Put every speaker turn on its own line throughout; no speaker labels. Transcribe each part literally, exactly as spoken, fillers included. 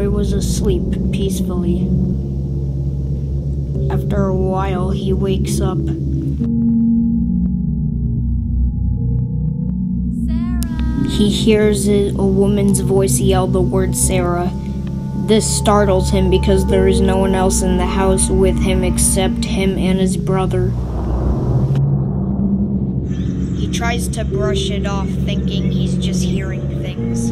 boy was asleep peacefully. After a while, he wakes up.
Sarah!
He hears a woman's voice yell the word Sarah. This startles him because there is no one else in the house with him except him and his brother. He tries to brush it off, thinking he's just hearing things.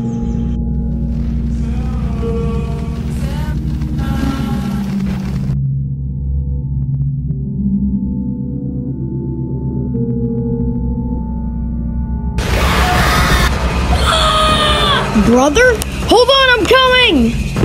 Brother? Hold on, I'm coming!